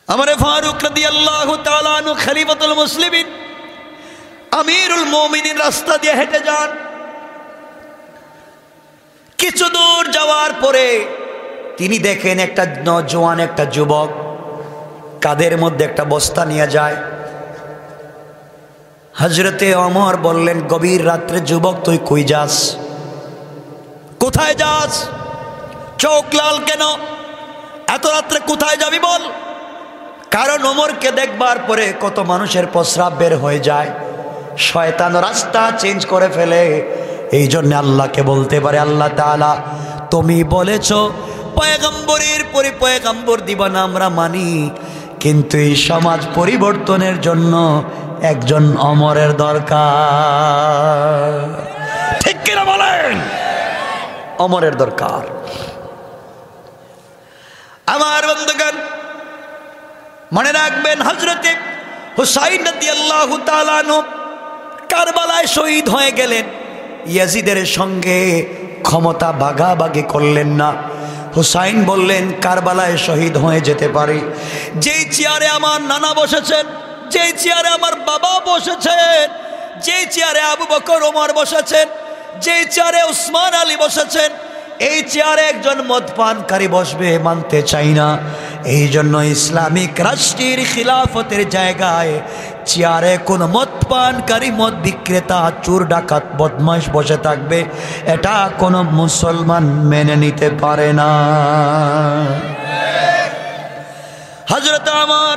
আমারে ফারুক রাদিয়াল্লাহু তাআলা আনহু খলিফাতুল মুসলিমিন আমিরুল মুমিনিন রাস্তা দিয়ে হেঁটে যান। কিছু দূর যাওয়ার পরে তিনি দেখেন একটা নওজোয়ান, একটা যুবক কাঁধের মধ্যে একটা বস্তা নিয়ে যায়। হযরতে ওমর বললেন, গভীর রাত্রে যুবক তুই কই যাস, কোথায় যাস? চোখ লাল কেন? এত রাত্রে কোথায় যাবি বল? কারণ ওমরকে দেখবার পরে কত মানুষের প্রস্রাব বের হয়ে যায়, শয়তান রাস্তা চেঞ্জ করে ফেলে। এই জন্য আল্লাহকে বলতে পারে, আল্লাহ তাআলা তুমি বলেছো পয়গম্বরের পরে পয়গম্বর দিবা না, আমরা মানি, কিন্তু এই সমাজ পরিবর্তনের জন্য একজন ওমরের দরকার। ঠিক কিনা বলেন? ওমরের দরকার। আমার বন্ধুগণ মনে রাখবেন, হযরতে হুসাইন রাদিয়াল্লাহু তাআলা আনহু কারবালায় শহীদ হয়ে গেলেন। ইয়াজিদের সঙ্গে ক্ষমতা ভাগাভাগি করলেন না। হুসাইন বললেন, কারবালায় শহীদ হয়ে যেতে পারি, যেই চেয়ারে আমার নানা বসেছেন, যেই চেয়ারে আমার বাবা বসেছেন, যেই চেয়ারে আবু বকর ওমর বসেছেন, যেই চেয়ারে উসমান আলী বসেছেন, এই চেয়ারে একজন মদপানকারী বসবে মানতে চাই না। এই জন্য ইসলামিক রাষ্ট্রের খিলাফতের জায়গায় চেয়ারে কোন মদপানকারী, মদ বিক্রেতা, চোর ডাকাত, বদমাশ বসে থাকবে, এটা কোন মুসলমান মেনে নিতে পারে না। হযরত ওমর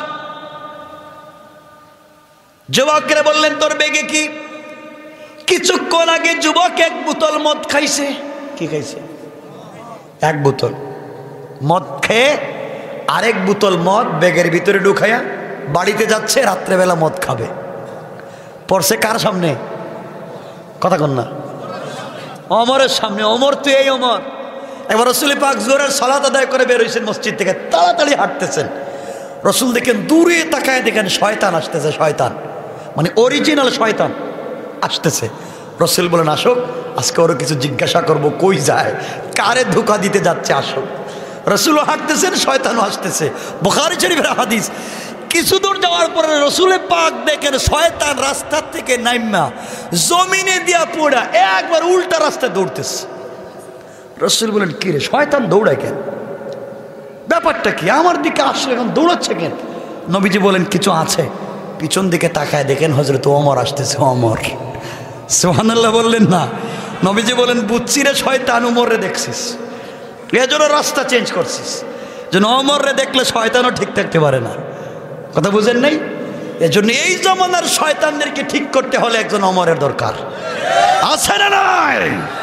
যুবককে বললেন, তোর বেগে কি? কিছুক্ষণ আগে যুবক এক বোতল মদ খাইছে। কি খাইছে? এক বোতল মদ খেয়ে আরেক বোতল মদ ব্যাগের ভিতরে ঢুকাইয়া বাড়িতে যাচ্ছে, রাত্রেবেলা মদ খাবে। পড়ছে কার সামনে? কথা কন না, ওমরের সামনে। ওমর তো এই ওমর। এবার রাসূল পাক জোহরের সালাত আদায় করে বের হইছেন মসজিদ থেকে, তাড়াতাড়ি হাঁটতেছেন। রাসূল দেখেন, দূরে তাকায় দেখেন শয়তান আসতেছে। শয়তান মানে অরিজিনাল শয়তান আসতেছে। রাসূল বলেন, আসুক, আজকে ওরা কিছু জিজ্ঞাসা করব, কই যায়, কারে ধোঁকা দিতে যাচ্ছে, আসুক। রাসূলও হাঁটতেছেন, শয়তানও আসতেছে। বুখারী শরীফের হাদিস। কিছু দূর যাওয়ার পরে রাসূলে পাক দেখেন শয়তান রাস্তার থেকে নাইমা জমিনে দিয়া পড়া একবার উল্টা রাস্তায় দৌড়তেছে। রাসূল বলেন, কি রে, শয়তান দৌড়ায় কেন? ব্যাপারটা কি? আমার দিকে আসলে এখন দৌড়াচ্ছে কেন? নবীজি বলেন, কিছু আছে। পিছন দিকে তাকায় দেখেন হযরত ওমর আসতেছে। ওমর, সুবহানাল্লাহ বললেন না? নবীজি বলেন, বুঝছি রে শয়তান ওমরে দেখছিস, এজন্য রাস্তা চেঞ্জ করছিস, যেন ওমরে দেখলে শয়তানও ঠিক থাকতে পারে না। কথা বুঝেন নাই? এজন্য এই জমানার শয়তানদেরকে ঠিক করতে হলে একজন ওমরের দরকার। আছে না নাই?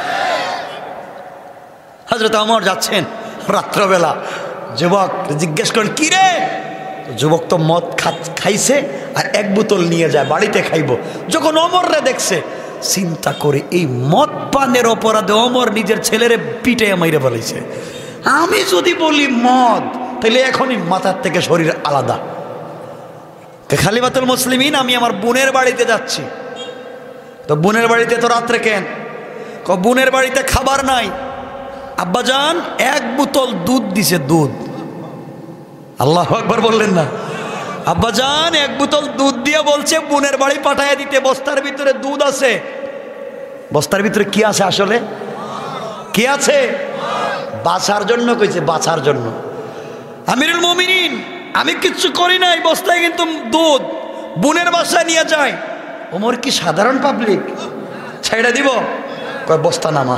হযরত ওমর যাচ্ছেন রাত্রবেলা। যুবক জিজ্ঞেস করেন, কি রে? যুবক তো মদ খাইছে আর এক বোতল নিয়ে যায়, বাড়িতে খাইব। যখন ওমররে দেখছে, চিন্তা করে এই মদ পানের অপরাধে ওমর নিজের ছেলেরে পিটে মাইরে ফেলেছে। আমি যদি বলি মদ, তাহলে এখনই মাথার থেকে শরীর আলাদা। খলিফাতুল মুসলিমিন, আমি আমার বোনের বাড়িতে যাচ্ছি। তো বোনের বাড়িতে তো রাত্রে কেন? বোনের বাড়িতে খাবার নাই। আব্বাজান এক বোতল দুধ দিছে, দুধ। আল্লাহু আকবার বললেন না? আব্বাজান এক বোতল দুধ দিয়ে বলছে বোনের বাড়ি পাঠাইয়া দিতে। বস্তার ভিতরে দুধ আছে। বস্তার ভিতরে কি আছে? আসলে কি আছে? বাছার জন্য কইছে, বাছার জন্য। আমিরুল মুমিনিন, আমি কিচ্ছু করি নাই, বস্তায় কিন্তু দুধ। বোনের বাসায় নিয়ে যায়। ওমর কি সাধারণ পাবলিক? ছেড়ে দিব? কয় বস্তা নামা।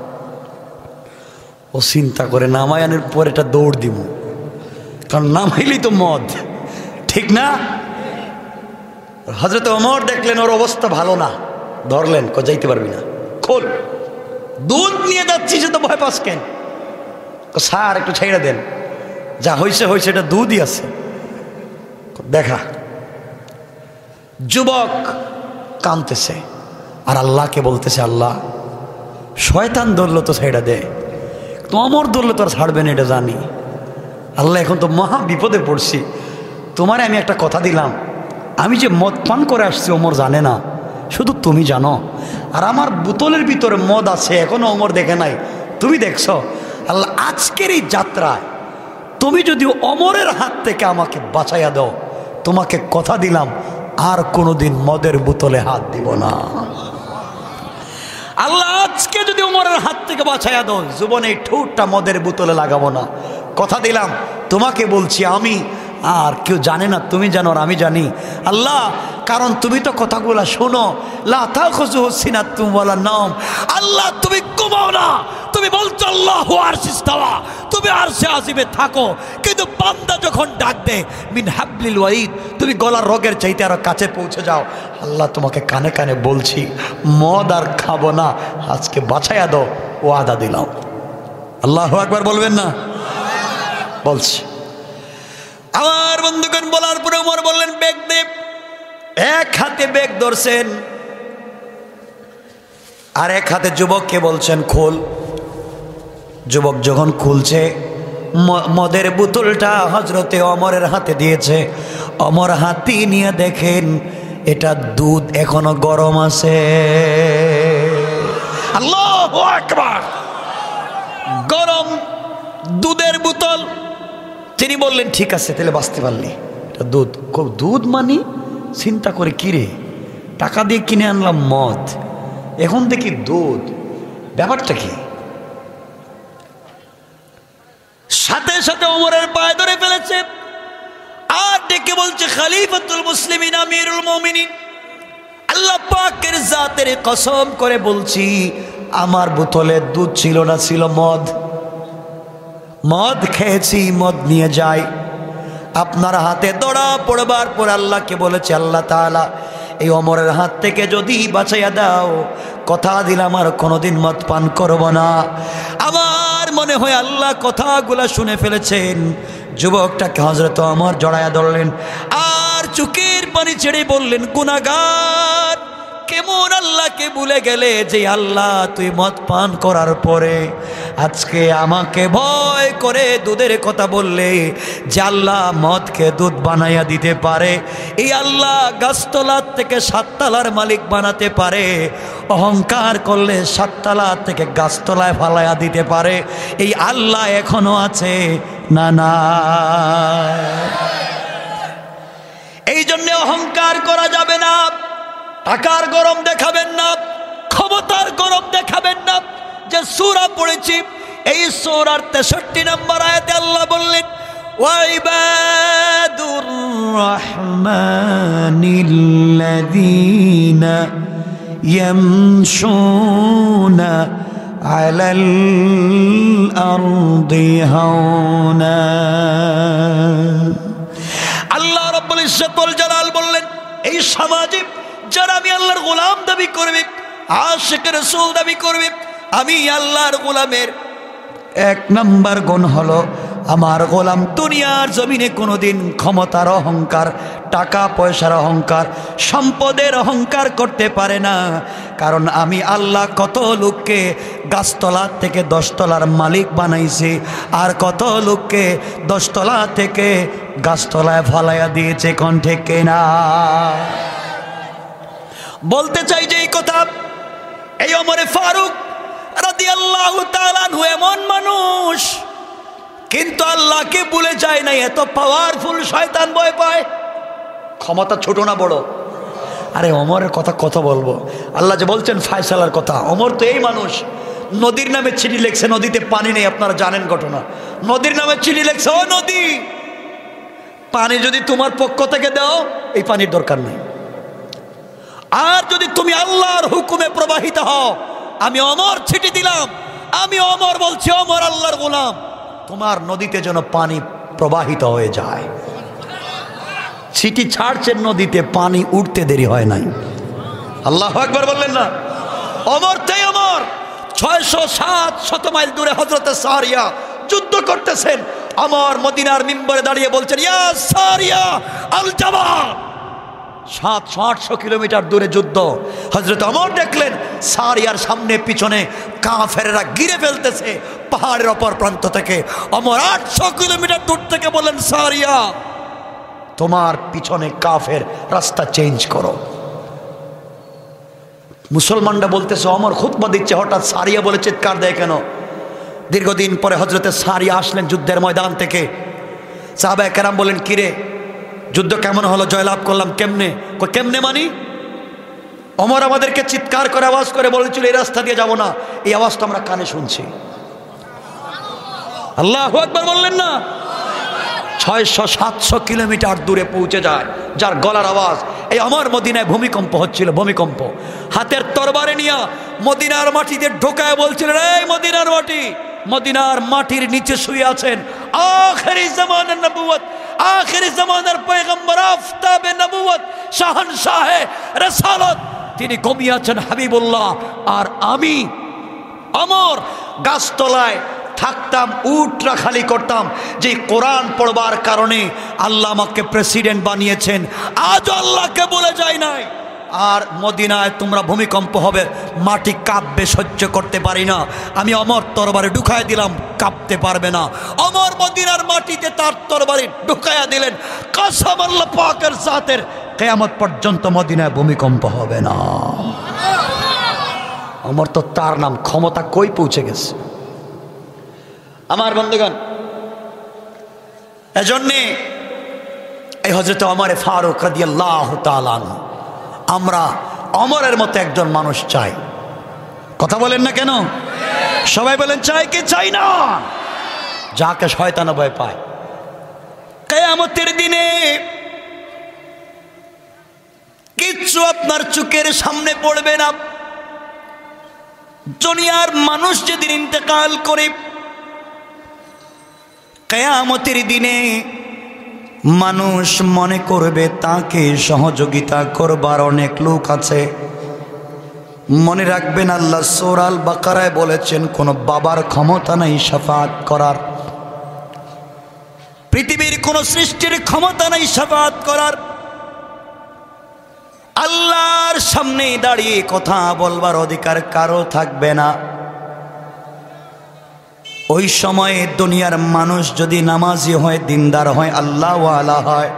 ও চিন্তা করে নামায় আনার পর এটা দৌড় দিব, কারণ নামাইলেই তো মদ, ঠিক না? হযরত ওমর দেখলেন ওর অবস্থা ভালো না, ধরলেন, যাইতে পারবি না, খোল। দুধ নিয়ে যাচ্ছি, সে তো ভয় পাস কেন? স্যার একটু ছেড়ে দেন, যা হয়েছে হয়েছে, এটা দুধই আছে। দেখা যুবক কাঁদতেছে আর আল্লাহকে বলতেছে, আল্লাহ শয়তান ধরলো তো ছেড়ে দে, তো ওমর ধরলে তো আর ছাড়বে না, এটা জানি। আল্লাহ এখন তো মহা বিপদে পড়ছি, তোমারে আমি একটা কথা দিলাম, আমি যে মদ পান করে আসছি ওমর জানে না, শুধু তুমি জানো। আর আমার বোতলের ভিতরে মদ আছে, এখনো ওমর দেখে নাই, তুমি দেখছো। আল্লাহ আজকের এই যাত্রায় তুমি যদি ওমরের হাত থেকে আমাকে বাঁচাইয়া দাও, তোমাকে কথা দিলাম আর কোনোদিন মদের বোতলে হাত দিব না। আল্লাহ আজকে যদি ওমরের হাত থেকে বাঁচাইয়া দাও, জীবনে এই ঠোঁটটা মদের বোতলে লাগাবো না, কথা দিলাম। তোমাকে বলছি আমি, আর কেউ জানে না, তুমি জানো আর আমি জানি আল্লাহ, কারণ তুমি তো কথাগুলা শোনো। লা তাখুযুহু সিনাতুম ওয়ালা নাওম, আল্লাহ তুমি ঘুমাও না, তুমি বলছো আল্লাহু আরশিস ইস্তাওয়া, তুমি আরশে আজিমে থাকো, কিন্তু বান্দা যখন ডাক দে মিন হাবলিল ওয়ারিদ, তুমি গলার রগের চাইতে আরো কাছে পৌঁছে যাও। আল্লাহ তোমাকে কানে কানে বলছি মদ আর খাবো না, আজকে বাঁচাইয়া দাও, ওয়াদা দিলাম। আল্লাহু আকবার বলবেন না? বলছি। আমার বন্ধুগণ বলার পরে ওমর বললেন বেগ দে। এক হাতে বেগ ধরছেন আর এক হাতে যুবককে বলছেন খোল। যুবক যখন খুলছে, মদের বোতলটা হযরতে ওমরের হাতে দিয়েছে। ওমর হাতি নিয়ে দেখেন এটা দুধ এখনো গরম আছে। আল্লাহু আকবার! গরম দুধের বোতল। তিনি বললেন ঠিক আছে, তাহলে বাঁচতে পারলি। এটা দুধ। দুধ মানে চিন্তা করে কিরে, টাকা দিয়ে কিনে আনলাম মদ, এখন দেখি দুধ, ব্যাপারটা কি? সাথে সাথে ওমরের পায়ে ধরে ফেলেছে আর ডেকে বলছে খলিফাতুল মুসলিমিন আমিরুল মুমিনিন, আল্লাহ পাকের জাতের কসম করে বলছি আমার বোতলে দুধ ছিল না, ছিল মদ। মদ খেয়েছি, মদ নিয়ে যাই। আপনার হাতে ধরা পড়বার পর আল্লাহকে বলেছে আল্লাহ তাআলা এই ওমরের হাত থেকে যদি বাঁচাইয়া দাও, কথা দিলাম আর কোনোদিন মদ পান করব না। আমার মনে হয় আল্লাহ কথাগুলা শুনে ফেলেছেন। যুবকটাকে হযরত ওমর জড়াইয়া ধরলেন আর চোখের পানি ছেড়ে বললেন গুনাহগার, কেমন আল্লাহকে ভুলে গেলে যে আল্লাহ তুই মদ পান করার পরে আজকে আমাকে ভয় করে দুধের কথা বললে, যে আল্লাহ মদকে দুধ বানাইয়া দিতে পারে, এই আল্লাহ গাছতলার থেকে 7 তলার মালিক বানাতে পারে, অহংকার করলে 7 তলা থেকে গাছতলায় ফালাইয়া দিতে পারে, এই আল্লাহ এখনো আছে না? না। এই জন্য অহংকার করা যাবে না। টাকার গরম দেখাবেন না, ক্ষমতার গরম দেখাবেন না। যে সূরা পড়েছি এই সূরার 63 নম্বর আয়াতে আল্লাহ বললেন ওয়াইবাদুর রাহমানিল্লাযীনা ইয়ামশুনা আলাল আরদি হাওনা। আল্লাহ রাব্বুল ইজ্জত ওয়াল জালাল বললেন এই সমাজে যারা আমি আল্লাহর গোলাম দাবি করবে, আশিক রাসূল দাবি করবে, আমি আল্লাহর গোলামের 1 নম্বর গুণ হলো আমার গোলাম দুনিয়ার জমিনে কোনোদিন ক্ষমতার অহংকার, টাকা পয়সার অহংকার, সম্পদের অহংকার করতে পারে না। কারণ আমি আল্লাহ কত লোককে গাছতলা থেকে 10 তলার মালিক বানাইছি, আর কত লোককে 10 তলা থেকে গাছতলায় ফলাইয়া দিয়েছে। কোন ঠিক কিনা? বলতে চাই যে এই কথা, এই ওমর ফারুক রাদিয়াল্লাহু তাআলা আনহু এমন মানুষ, কিন্তু আল্লাহকে ভুলে যায় না। এত পাওয়ারফুল শয়তান ভয় পায়। ক্ষমতা ছোট না বড়? আরে ওমরের কথা কত বলবো। আল্লাহ যে বলছেন ফায়সালার কথা, ওমর তো এই মানুষ। নদীর নামে চিঠি লিখছে, নদীতে পানি নেই, আপনারা জানেন ঘটনা। নদীর নামে চিঠি লিখছে, ও নদী, পানি যদি তোমার পক্ষ থেকে দাও, এই পানির দরকার নেই। আর যদি তুমি আল্লাহর হুকুমে প্রবাহিত হও, আমি ওমর চিঠি দিলাম, আমি ওমর বলছি, ওমর আল্লাহর গোলাম, তোমার নদীতে যেন পানি প্রবাহিত হয়ে যায়। চিঠি ছাড়ছেন নদীতে, পানি উঠতে দেরি হয় নাই। আল্লাহু আকবার বললেন না? ওমর তাই ওমর 600-700 মাইল দূরে হযরতে সারিয়া যুদ্ধ করতেছেন। ওমর মদিনার মিম্বরে দাঁড়িয়ে বলছেন ইয়া সারিয়া আল জাওয়াব। 700-800 কিলোমিটার দূরে যুদ্ধ। হযরত ওমর দেখলেন সারিয়ার সামনে পিছনে কাফেররা ঘিরে ফেলতেছে পাহাড়ের অপর প্রান্ত থেকে। ওমর 800 কিলোমিটার দূর থেকে বললেন সারিয়া তোমার পিছনে কাফের, রাস্তা চেঞ্জ করো। মুসলমানরা বলতেছে ওমর খুতবা দিচ্ছে, হঠাৎ সারিয়া বলে চিৎকার দেয় কেন? দীর্ঘদিন পরে হযরতে সারিয়া আসলেন যুদ্ধের ময়দান থেকে। সাহাবায়ে কেরাম বলেন, কিরে যুদ্ধ কেমন হলো, জয়লাভ করলাম কেমনে? কেমনে মানি? ওমর আমাদেরকে চিৎকার করে আওয়াজ করে বলেছিল, এই রাস্তা দিয়ে যাব না। এই আওয়াজটা আমরা কানে শুনছি। আল্লাহু আকবার বললেন না? 600-700 কিলোমিটার দূরে পৌঁছে যায়, যার গলার আওয়াজ। এই আমার মদিনায় ভূমিকম্প হচ্ছিল, ভূমিকম্প। হাতের তরবারে নিয়ে মদিনার মাটিতে ঢোকায় বলছিলেন, এই মদিনার মাটি, মদিনার মাটির নিচে শুয়ে আছেন আখেরি জামানার নবুয়ত, আখেরি জামানার পয়গম্বর, আফতাবে নবুয়ত, শাহনশাহে রিসালাত, তিনি ঘুমিয়ে আছেন হাবিবুল্লাহ। আর আমি আমার গাছতলায় থাকতাম, উটরা খালি করতাম, যে কোরআন পড়বার কারণে আল্লাহ আমাকে প্রেসিডেন্ট বানিয়েছেন। আজ আল্লাহকে বলে যায় নাই। আর মদিনায় তোমরা ভূমিকম্প হবে, মাটি কাঁপবে, সহ্য করতে পারি না। আমি আমার তরবারি ঢুকায় দিলাম, কাঁপতে পারবে না। আমার মদিনার মাটিতে তার তরবারি ঢুকায়া দিলেন, কসম আল্লাহ পাকের জাতের, কিয়ামত পর্যন্ত মদিনায় ভূমিকম্প হবে না। আমার তো তার নাম ক্ষমতা কই পৌঁছে গেছে। আমার বন্ধুগণ, এজন্যে এই হযরত ওমর ফারুক রাদিয়াল্লাহু তাআলা আনহু, আমরা ওমরের মতো একজন মানুষ চাই। কথা বলেন না কেন? সবাই বলেন চাই কি চাই না? যাকে শয়তান ভয় পায়। কিয়ামতের দিনে কিচ্ছু আপনার চোখের সামনে পড়বে না। দুনিয়ার মানুষ যেদিন ইন্তেকাল করে, কিয়ামতের দিনে মানুষ মনে করবে তাকে সহযোগিতা করবার অনেক লোক আছে। মনে রাখবেন, আল্লাহ সূরা আল বাকারায় বলেছেন, কোনো বাবার ক্ষমতা নাই শাফাআত করার, পৃথিবীর কোন সৃষ্টির ক্ষমতা নাই শাফাআত করার। আল্লাহর সামনে দাঁড়িয়ে কথা বলবার অধিকার কারো থাকবে না। ওই সময়ে দুনিয়ার মানুষ যদি নামাজি হয়, দিনদার হয়, আল্লাহ ওয়ালা হয়,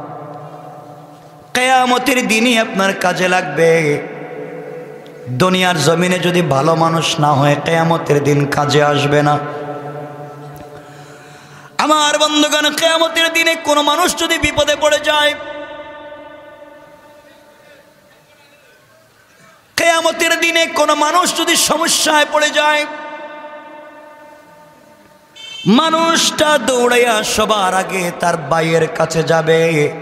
কিয়ামতের দিনই আপনার কাজে লাগবে। দুনিয়ার জমিনে যদি ভালো মানুষ না হয়, কিয়ামতের দিন কাজে আসবে না। আমার বন্ধুগণ, কিয়ামতের দিনে কোনো মানুষ যদি বিপদে পড়ে যায়, কিয়ামতের দিনে কোনো মানুষ যদি সমস্যায় পড়ে যায়, মানুষটা দৌড়াইয়া সবার আগে তার ভাইয়ের কাছে যাবে।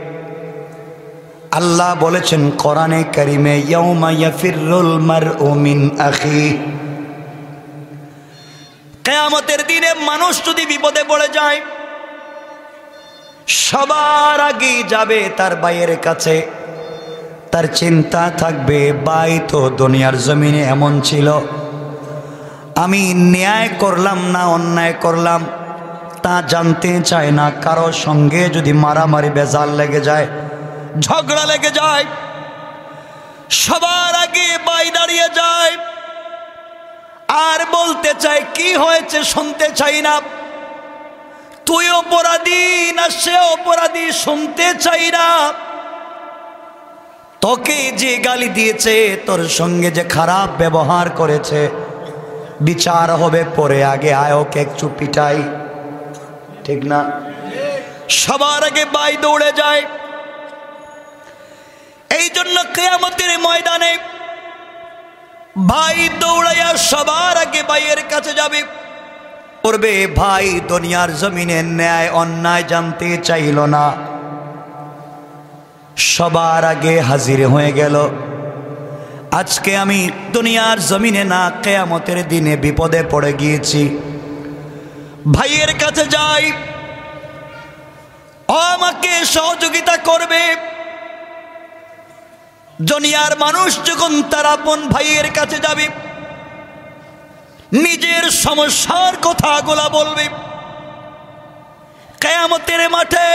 আল্লাহ বলেছেন কোরআনে কারিমে, ইয়াউমা ইয়াফিরুল মারউ মিন আখি। কিয়ামতের দিনে মানুষ যদি বিপদে পড়ে যায়, সবার আগে যাবে তার ভাইয়ের কাছে। তার চিন্তা থাকবে, ভাই তো দুনিয়ার জমিনে এমন ছিল, আমি ন্যায় করলাম না অন্যায় করলাম তা জানতে চায় না। কারো সঙ্গে যদি মারামারি বেজাল লেগে যায়, ঝগড়া লেগে যায়, সবার আগে ভাই দাঁড়িয়ে যায় আর বলতে চায় কি হয়েছে, শুনতে চাই না। তুই অপরাধী না সে অপরাধী, শুনতে চাই না। তোকে যে গালি দিয়েছে, তোর সঙ্গে যে খারাপ ব্যবহার করেছে, বিচার হবে পরে, আগে আয় ওকে একটু পিটাই, ঠিক না? সবার আগে ভাই দৌড়ে যায়। এই জন্য কিয়ামতের ময়দানে ভাই দৌড়াইয়া সবার আগে ভাইয়ের কাছে যাবে, করবে ভাই দুনিয়ার জমিনে ন্যায় অন্যায় জানতে চাইল না, সবার আগে হাজির হয়ে গেল। আজকে আমি দুনিয়ার জমিনে না, কিয়ামতের দিনে বিপদে পড়ে গিয়েছি। ভাইয়ের কাছে যাই, আমাকে সহযোগিতা করবে। দুনিয়ার মানুষ যখন তার আপন ভাইয়ের কাছে যাবে, নিজের সমস্যার কথাগুলা বলবে। কিয়ামতের মাঠে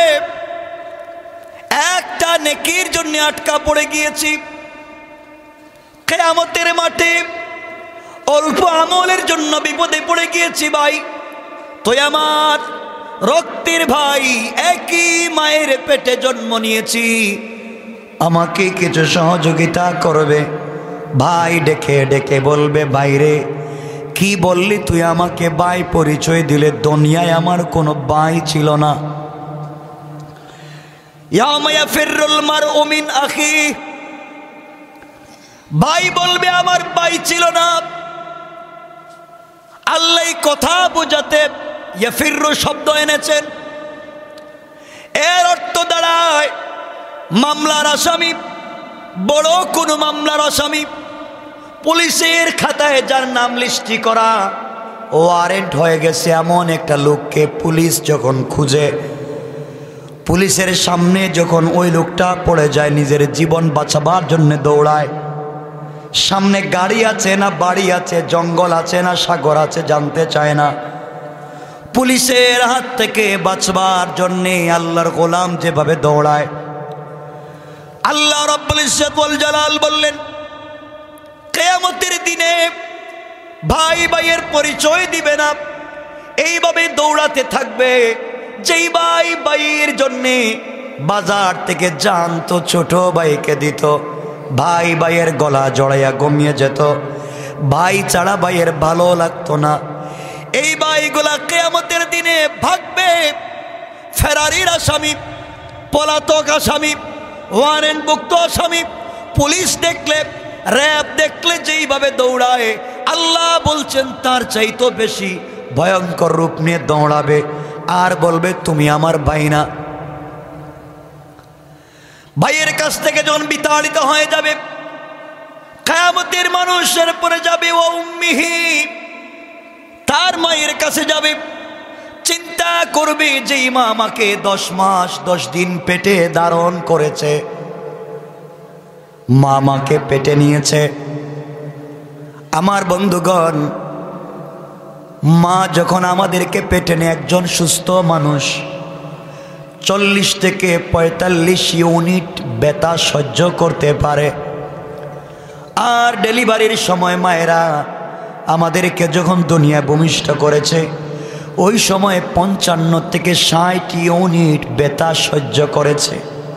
একটা নেকির জন্য আটকা পড়ে গিয়েছি, কিয়ামতের মাঠে অল্প আমলের জন্য বিপদে পড়ে গিয়েছি। ভাই তুই আমার রক্তের ভাই, একই মায়ের পেটে জন্ম নিয়েছি, আমাকে কিছু সহযোগিতা করবে। ভাই ডেকে ডেকে বলবে, ভাইরে কি বললি তুই আমাকে? ভাই পরিচয় দিলে, দুনিয়ায় আমার কোনো ভাই ছিল না, ইয়াওমা ইয়াফিরুল মারউ মিন আখি, ভাই বলবে আমার ভাই ছিল না। আল্লাহ কথা বুঝাতে ইয়াফিরু শব্দ এনেছেন। এর অর্থ দাঁড়ায় মামলার আসামি, বড় কোনো মামলার আসামি, পুলিশের খাতায় যার নাম লিস্টি করা, ওয়ারেন্ট হয়ে গেছে এমন একটা লোককে পুলিশ যখন খুঁজে, পুলিশের সামনে যখন ওই লোকটা পড়ে যায়, নিজের জীবন বাঁচাবার জন্য দৌড়ায়, সামনে গাড়ি আছে না বাড়ি আছে, জঙ্গল আছে না সাগর আছে জানতে চায় না, পুলিশের হাত থেকে বাঁচবার জন্যে আল্লাহর গোলাম যেভাবে দৌড়ায়, আল্লাহ রাব্বুল ইজ্জত ওয়াল জালাল বললেন কিয়ামতের দিনে ভাই ভাইয়ের পরিচয় দিবে না, এইভাবে দৌড়াতে থাকবে। যেই ভাই ভাইয়ের জন্যে বাজার থেকে জানতো ছোট ভাইকে দিত, ভাই ভাইয়ের গলা জড়াইয়া ঘুমিয়ে যেত, ভাই ছাড়া ভাইয়ের ভালো লাগতো না, এই ভাইগুলা কিয়ামতের দিনে ভাগবে। ফেরারির আসামি, পলাতক আসামি, ওয়ারেন্টভুক্ত আসামি, পুলিশ দেখলে র‍্যাব দেখলে যেইভাবে দৌড়ায়, আল্লাহ বলছেন তার চাইতো বেশি ভয়ঙ্কর রূপ নিয়ে দৌড়াবে, আর বলবে তুমি আমার ভাই না। ভাইয়ের কাছ থেকে যখন বিতাড়িত হয়ে যাবে, কিয়ামতের মানুষের পরে যাবে ও উম্মিহি, তার মায়ের কাছে যাবে, চিন্তা করবে যে মা আমাকে 10 মাস 10 দিন পেটে ধারণ করেছে, মা আমাকে পেটে নিয়েছে। আমার বন্ধুগণ, মা যখন আমাদেরকে পেটে নেয়, একজন সুস্থ মানুষ 40 থেকে 45 ইউনিট ব্যথা সহ্য করতে পারে। আর ডেলিভারির সময় মায়েরা আমাদেরকে যখন দুনিয়া ভূমিষ্ঠ করেছে, ওই সময় 55 থেকে 60 ইউনিট ব্যথা সহ্য করেছে।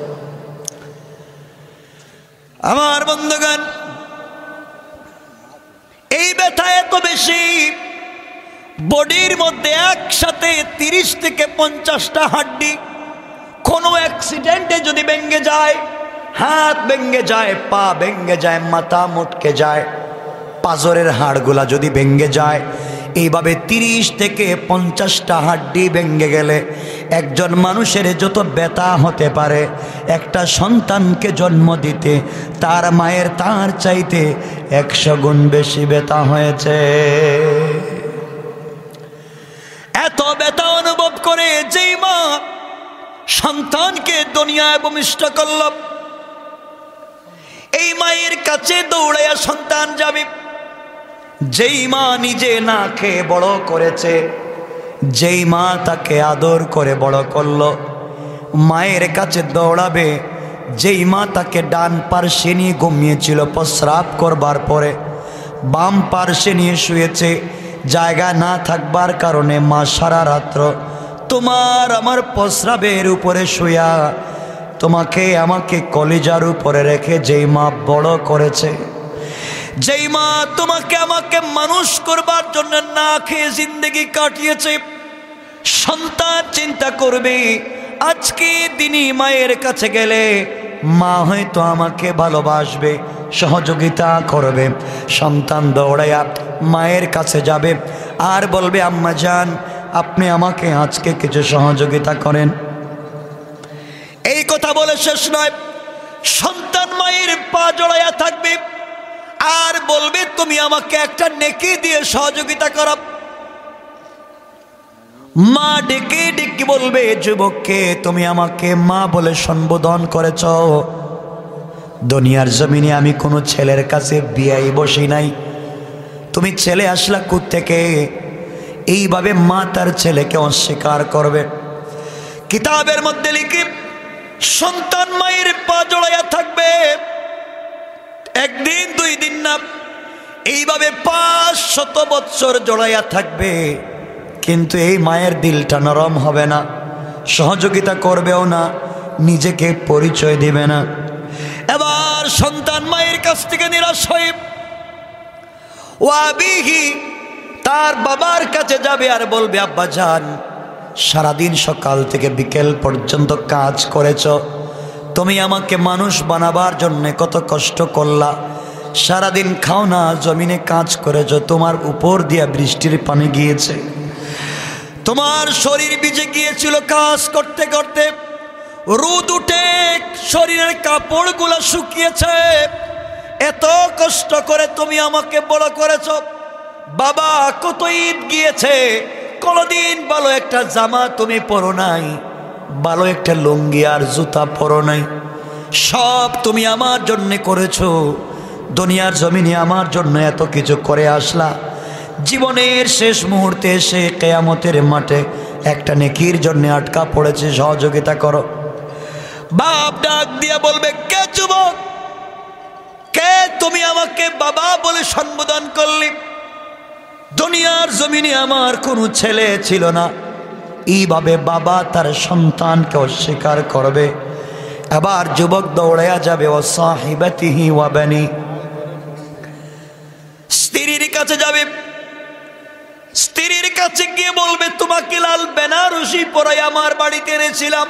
আমার বন্ধুগণ, এই ব্যথা এত বেশি, বডির মধ্যে একসাথে 30 থেকে 50টা হাড্ডি, কোনো অ্যাক্সিডেন্টে যদি ভেঙে যায়, হাত ভেঙে যায়, পা ভেঙে যায়, মাথা মুটকে যায়, পাঁজরের হাড়গুলা যদি ভেঙে যায়, এইভাবে 30 থেকে 50টা হাড্ডি ভেঙে গেলে একজন মানুষের যত ব্যথা হতে পারে, একটা সন্তানকে জন্ম দিতে তার মায়ের তার চাইতে 100 গুণ বেশি ব্যথা হয়েছে। এত ব্যথা অনুভব করে যেই মা সন্তানকে দুনিয়ায় ভূমিষ্ঠ করল, এই মায়ের কাছে দৌড়াইয়া সন্তান যাবে। যেই মা নিজে না খেয়ে বড় করেছে, যেই মা তাকে আদর করে বড় করলো, মায়ের কাছে দৌড়াবে। যেই মা তাকে ডান পার্শ্বে নিয়ে ঘুমিয়েছিল প্রস্রাব করবার পরে, বাম পার্শ্বে নিয়ে শুয়েছে, জায়গা না থাকবার কারণে মা সারা রাত্র তোমার আমার প্রস্রাবের উপরে শুয়া তোমাকে আমাকে কলিজার উপরে রেখে যেই মা বড় করেছে, যেই মা তোমাকে আমাকে মানুষ করবার জন্য না খেয়ে জিন্দেগি কাটিয়েছে, সন্তান চিন্তা করবে আজকে দিনই মায়ের কাছে গেলে মা হয়তো আমাকে ভালোবাসবে, সহযোগিতা করবে। সন্তান দৌড়াইয়া মায়ের কাছে যাবে আর বলবে আম্মা জান, আপনি আমাকে আজকে কিছু সহযোগিতা করেন। এই কথা বলে শেষ নয়, সন্তান মায়ের পা জড়াইয়া থাকবে আর বলবে তুমি আমাকে একটা নেকি দিয়ে সহযোগিতা করো। মা ডেকে ডেকে বলবে যুবককে তুমি আমাকে মা বলে সম্বোধন করেছ, দুনিয়ার জমিনে আমি কোনো ছেলের কাছে বিয়াই বসি নাই, তুমি ছেলে আসলা কোত্থেকে? এইভাবে মা তার ছেলেকে অস্বীকার করবে। কিতাবের মধ্যে লিখি সন্তান মায়ের পা জড়াইয়া থাকবে, একদিন 2 দিন না, এইভাবে 500 বৎসর জড়াইয়া থাকবে, কিন্তু এই মায়ের দিলটা নরম হবে না, সহযোগিতা করবেও না, নিজেকে পরিচয় দিবে না। এবার সন্তান মায়ের কাছ থেকে নিরাশ হয়ে ওয়াবিহি তার বাবার কাছে যাবে আর বলবে আব্বা জান, সারাদিন সকাল থেকে বিকেল পর্যন্ত কাজ করেছ, তুমি আমাকে মানুষ বানাবার জন্য কত কষ্ট করলা, সারাদিন খাও না, জমিনে কাজ করেছ, তোমার উপর দিয়া বৃষ্টির পানি গিয়েছে, তোমার শরীর ভিজে গিয়েছিল কাজ করতে করতে, রোদ উঠে শরীরের কাপড়গুলো শুকিয়েছে, এত কষ্ট করে তুমি আমাকে বড় করেছ। বাবা কত ঈদ গিয়েছে, কোনদিন ভালো একটা জামা তুমি পরো নাই, ভালো একটা লুঙ্গি আর জুতা পরো নাই, সব তুমি আমার জন্যে করেছো। দুনিয়ার জমিনে আমার জন্য এত কিছু করে আসলা, জীবনের শেষ মুহূর্তে এসে কিয়ামতের মাঠে একটা নেকির জন্য আটকা পড়েছে, সহযোগিতা করো। বাপ ডাক দিয়া বলবে, কে যুবক, কে তুমি আমাকে বাবা বলে সম্বোধন করলি? দুনিয়ার জমিনে আমার কোনো ছেলে ছিল না, এইভাবে বাবা তার সন্তানকে অস্বীকার করবে। আবার যুবক দৌড়াইয়া যাবে, ও সাহিবাতিহি ওয়া বানি, স্ত্রীর কাছে যাবে, স্ত্রীর কাছে গিয়ে বলবে, তোমাকে লাল বেনারসি পরাই আমার বাড়িতে এনেছিলাম,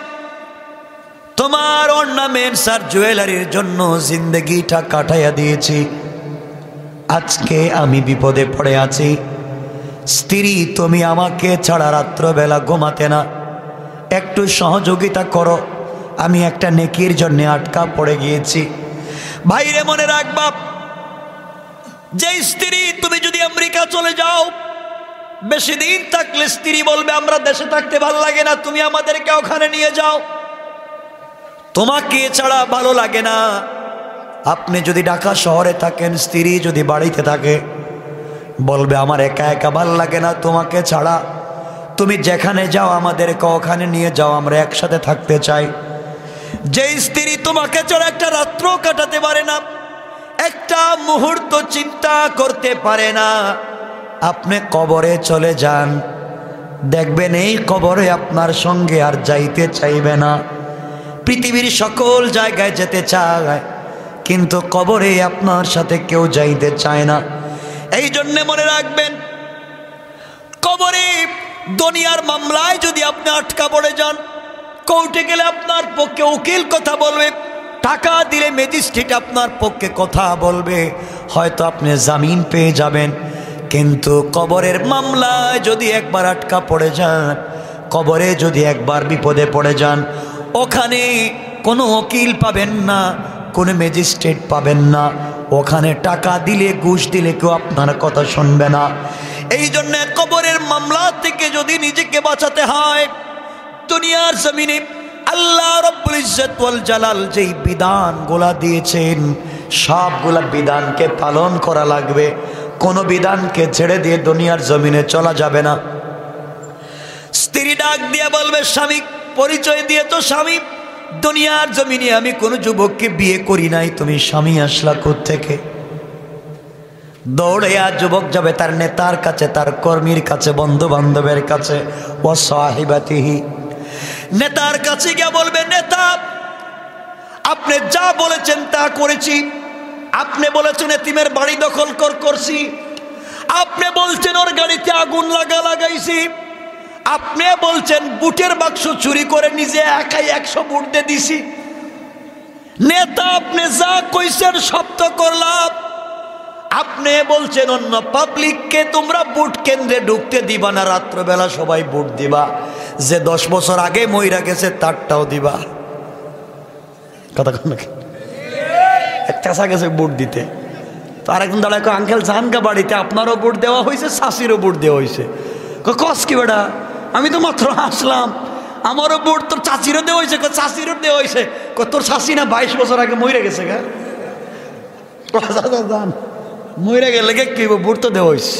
তোমার অর্নামেন্টস আর জুয়েলারির জন্য জিন্দগিটা কাটাইয়া দিয়েছি, আজকে আমি বিপদে পড়ে আছি। স্ত্রী, তুমি আমাকে ছাড়া রাত্রবেলা ঘুমাতে না, একটু সহযোগিতা করো, আমি একটা নেকির জন্য আটকা পড়ে গিয়েছি। ভাইরে মনে রাখবা, যে স্ত্রী, তুমি যদি আমেরিকা চলে যাও, বেশি দিন থাকলে স্ত্রী বলবে, আমরা দেশে থাকতে ভালো লাগে না, তুমি আমাদেরকে ওখানে নিয়ে যাও, তোমাকে ছাড়া ভালো লাগে না। আপনি যদি ঢাকা শহরে থাকেন, স্ত্রী যদি বাড়িতে থাকে, বলবে আমার একা একা ভালো লাগে না তোমাকে ছাড়া, তুমি যেখানে যাও আমাদেরকে ওখানে নিয়ে যাও, আমরা একসাথে থাকতে চাই। যে স্ত্রী তোমাকে ছাড়া একটা রাত্র কাটাতে পারে না, একটা মুহূর্ত চিন্তা করতে পারে না, আপনি কবরে চলে যান, দেখবেন এই কবরে আপনার সঙ্গে আর যাইতে চাইবে না। পৃথিবীর সকল জায়গায় যেতে চায়, কিন্তু কবরে আপনার সাথে কেউ যাইতে চায় না। এই জন্য মনে রাখবেন, কবরে দুনিয়ার মামলায় যদি আপনি আটকা পড়ে যান, কোর্টে গেলে আপনার পক্ষে উকিল কথা বলবে, টাকা দিলে ম্যাজিস্ট্রেট আপনার পক্ষে কথা বলবে, হয়তো আপনি জামিন পেয়ে যাবেন। কিন্তু কবরের মামলায় যদি একবার আটকা পড়ে যান, কবরে যদি একবার বিপদে পড়ে যান, ওখানে কোনো উকিল পাবেন না, কোনো ম্যাজিস্ট্রেট পাবেন না, ওখানে টাকা দিলে ঘুষ দিলে কেউ আপনার কথা শুনবে না। এই জন্য কবরের মামলা থেকে যদি নিজেকে বাঁচাতে হয়, দুনিয়ার জমিনে আল্লাহ রাব্বুল ইজ্জত ওয়াল জালাল যেই বিধানগুলা দিয়েছেন, সবগুলা বিধানকে পালন করা লাগবে, কোনো বিধানকে ছেড়ে দিয়ে দুনিয়ার জমিনে চলা যাবে না। স্ত্রী ডাক দিয়ে বলবে, স্বামী, পরিচয় দিয়ে তো স্বামী, দুনিয়ার জমিনে আমি কোনো যুবককে বিয়ে করি নাই, তুমি স্বামী আসলা কোত্থেকে? দৌড়ে যুবক যাবে তার নেতার কাছে, তার কর্মীর কাছে, বন্ধু বান্ধবের কাছে, ও সাহিবাতিহি, নেতার কাছে গিয়ে বলবে, নেতা, আপনি যা বলেছেন তা করেছি, আপনি বলেছেন এতিমের বাড়ি দখল করছি, আপনি বলছেন ওর গাড়িতে আগুন লাগাইছি, আপনি বলছেন বুটের বাক্স চুরি করে নিজে একাই 100 বুট দিয়ে দিছি। নেতা, আপনি যা কইছেন সব তো করলাম, আপনি বলছেন অন্য পাবলিককে তোমরা বুট কেন্দ্রে ঢুকতে দিবা না, রাত্রবেলা সবাই বুট দিবা, যে 10 বছর আগে মইরা গেছে তারটাও দিবা। কথা কন নাকি? চেঁচা গেছে বুট দিতে, তো আরেকজন দাঁড়ায়, আঙ্কেল জানগা বাড়িতে আপনারও বুট দেওয়া হয়েছে, শাশিরও বুট দেওয়া হয়েছে। কস কি বেটা, আমি তো মাত্র আসলাম, আমারও বুট তোর চাচিরও দেওয়া হয়েছে, চাচিরও দেওয়া হয়েছে, তোর শাশি না 22 বছর আগে মইরা গেছে গা, মইরা গেলে কি বুট তো দেওয়া হয়েছে।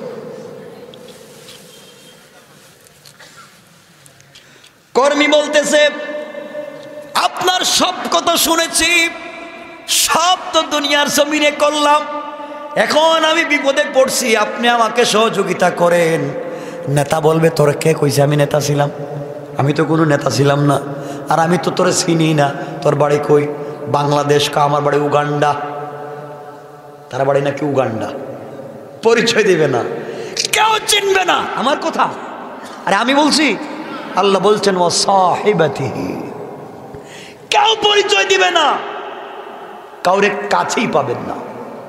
কর্মী বলতেছে, আপনার সব কথা শুনেছি, সব তো দুনিয়ার জমিনে করলাম, এখন আমি বিপদে পড়ছি, আপনি আমাকে সহযোগিতা করেন। নেতা বলবে, তোর কে কইছে আমি নেতা ছিলাম? আমি তো কোনো নেতা ছিলাম না, আর আমি তো তোরে চিনি না, তোর বাড়ি কই? বাংলাদেশ। কা আমার বাড়ি উগান্ডা। তার বাড়ি নাকি উগান্ডা, পরিচয় দিবে না, কেউ চিনবে না আমার কথা। আরে আমি বলছি, আল্লাহ বলছেন ও সাহিবাতিহি, কেউ পরিচয় দিবে না, কাউরে কাছেই পাবেন না।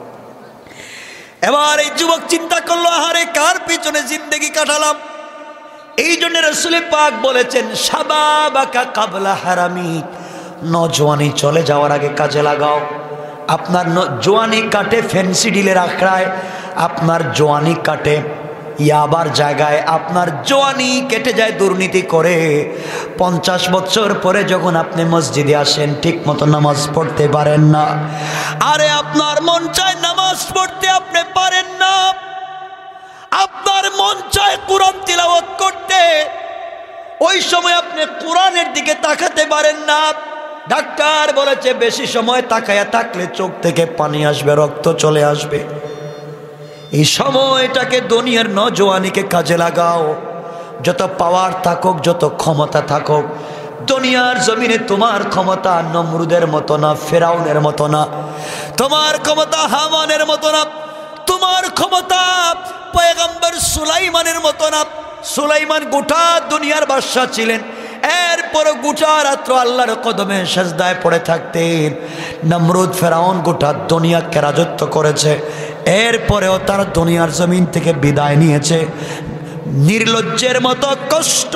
এবার এই যুবক চিন্তা করলো, আহারে কার পিছনে জিন্দেগি কাটালাম। এই জন্য রাসূল পাক বলেছেন, শাবাবাকা কাবলা হারামি, নজওয়ানি চলে যাওয়ার আগে কাজে লাগাও। আপনার জোয়ানি কাটে ফ্যান্সি ডিলের আখড়ায়, আপনার জোয়ানি কাটে ইয়াবার জায়গায়, আপনার জোয়ানি কেটে যায় দুর্নীতি করে। 50 বছর পরে যখন আপনি মসজিদে আসেন ঠিক মতো নামাজ পড়তে পারেন না। আরে আপনার মন চায় নামাজ পড়তে, আপনি পারেন না। আপনার মন চায় কোরআন তিলাওয়াত করতে, ওই সময় আপনি কোরআনের দিকে তাকাতে পারেন না। ডাক্তার বলেছে বেশি সময় তাকায়া থাকলে চোখ থেকে পানি আসবে, রক্ত চলে আসবে। এই সময়টাকে দুনিয়ার নজওয়ানিকে কাজে লাগাও। যত পাওয়ার থাকুক, যত ক্ষমতা থাকুক, দুনিয়ার জমিনে তোমার ক্ষমতা নমরুদের মতো না, ফেরাউনের মতো না, তোমার ক্ষমতা হামানের মতো না, তোমার ক্ষমতা পয়গম্বর সুলাইমানের মতো না। সুলাইমান গোটা দুনিয়ার বাদশা ছিলেন, এরপর গোটা রাত্র আল্লাহর কদমে সাজদায় পড়ে থাকতেন। নমরুদ ফেরাউন গোটা দুনিয়াকে রাজত্ব করেছে, এরপরেও তার দুনিয়ার জমিন থেকে বিদায় নিয়েছে। নির্লজ্জের মতো কষ্ট